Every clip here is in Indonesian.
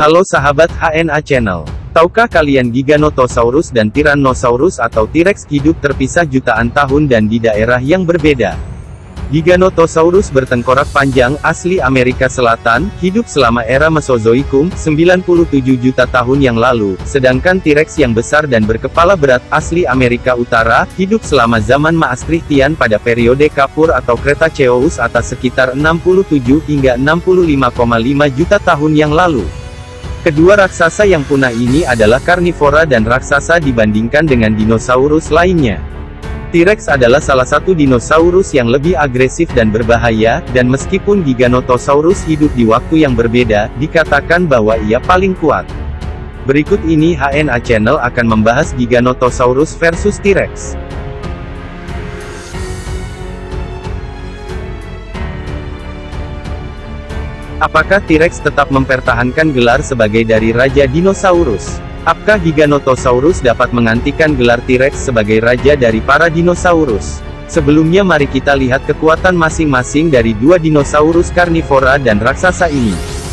Halo sahabat HNA Channel. Tahukah kalian Giganotosaurus dan Tyrannosaurus atau T-Rex hidup terpisah jutaan tahun dan di daerah yang berbeda? Giganotosaurus bertengkorak panjang, asli Amerika Selatan, hidup selama era Mesozoikum, 97 juta tahun yang lalu, sedangkan T-Rex yang besar dan berkepala berat, asli Amerika Utara, hidup selama zaman Maastrichtian pada periode Kapur atau Cretaceous atas sekitar 67 hingga 65,5 juta tahun yang lalu. Kedua raksasa yang punah ini adalah karnivora dan raksasa dibandingkan dengan dinosaurus lainnya. T-Rex adalah salah satu dinosaurus yang lebih agresif dan berbahaya, dan meskipun Giganotosaurus hidup di waktu yang berbeda, dikatakan bahwa ia paling kuat. Berikut ini HNA Channel akan membahas Giganotosaurus versus T-Rex. Apakah T-Rex tetap mempertahankan gelar sebagai dari Raja Dinosaurus? Apakah Giganotosaurus dapat menggantikan gelar T-Rex sebagai raja dari para dinosaurus? Sebelumnya mari kita lihat kekuatan masing-masing dari dua dinosaurus karnivora dan raksasa ini.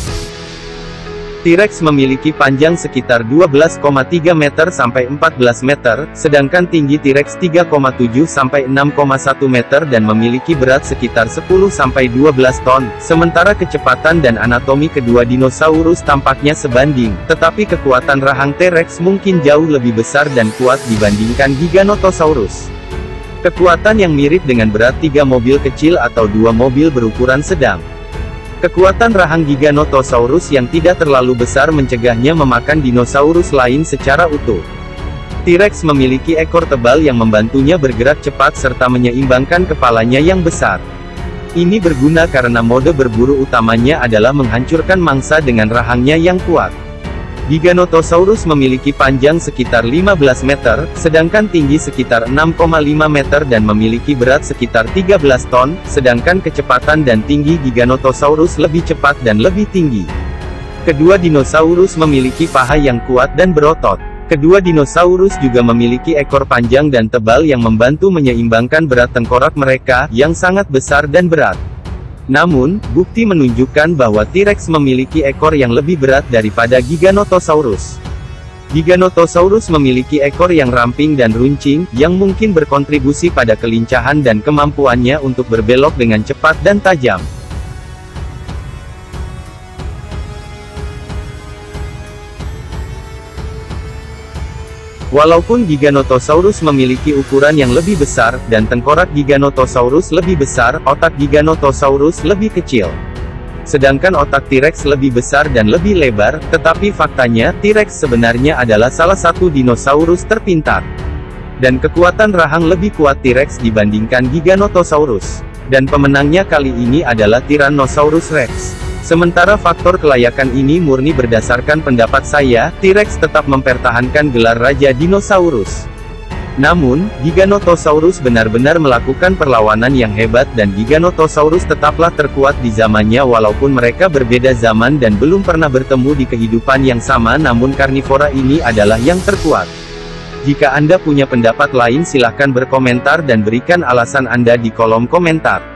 T-Rex memiliki panjang sekitar 12,3 meter sampai 14 meter, sedangkan tinggi T-Rex 3,7 sampai 6,1 meter dan memiliki berat sekitar 10 sampai 12 ton. Sementara kecepatan dan anatomi kedua dinosaurus tampaknya sebanding, tetapi kekuatan rahang T-Rex mungkin jauh lebih besar dan kuat dibandingkan Giganotosaurus. Kekuatan yang mirip dengan berat 3 mobil kecil atau 2 mobil berukuran sedang. Kekuatan rahang Giganotosaurus yang tidak terlalu besar mencegahnya memakan dinosaurus lain secara utuh. T-Rex memiliki ekor tebal yang membantunya bergerak cepat serta menyeimbangkan kepalanya yang besar. Ini berguna karena mode berburu utamanya adalah menghancurkan mangsa dengan rahangnya yang kuat. Giganotosaurus memiliki panjang sekitar 15 meter, sedangkan tinggi sekitar 6,5 meter dan memiliki berat sekitar 13 ton, sedangkan kecepatan dan tinggi Giganotosaurus lebih cepat dan lebih tinggi. Kedua dinosaurus memiliki paha yang kuat dan berotot. Kedua dinosaurus juga memiliki ekor panjang dan tebal yang membantu menyeimbangkan berat tengkorak mereka, yang sangat besar dan berat. Namun, bukti menunjukkan bahwa T-Rex memiliki ekor yang lebih berat daripada Giganotosaurus. Giganotosaurus memiliki ekor yang ramping dan runcing, yang mungkin berkontribusi pada kelincahan dan kemampuannya untuk berbelok dengan cepat dan tajam. Walaupun Giganotosaurus memiliki ukuran yang lebih besar, dan tengkorak Giganotosaurus lebih besar, otak Giganotosaurus lebih kecil. Sedangkan otak T-Rex lebih besar dan lebih lebar, tetapi faktanya, T-Rex sebenarnya adalah salah satu dinosaurus terpintar. Dan kekuatan rahang lebih kuat T-Rex dibandingkan Giganotosaurus. Dan pemenangnya kali ini adalah Tyrannosaurus Rex. Sementara faktor kelayakan ini murni berdasarkan pendapat saya, T-Rex tetap mempertahankan gelar Raja Dinosaurus. Namun, Giganotosaurus benar-benar melakukan perlawanan yang hebat dan Giganotosaurus tetaplah terkuat di zamannya walaupun mereka berbeda zaman dan belum pernah bertemu di kehidupan yang sama, namun karnivora ini adalah yang terkuat. Jika Anda punya pendapat lain silahkan berkomentar dan berikan alasan Anda di kolom komentar.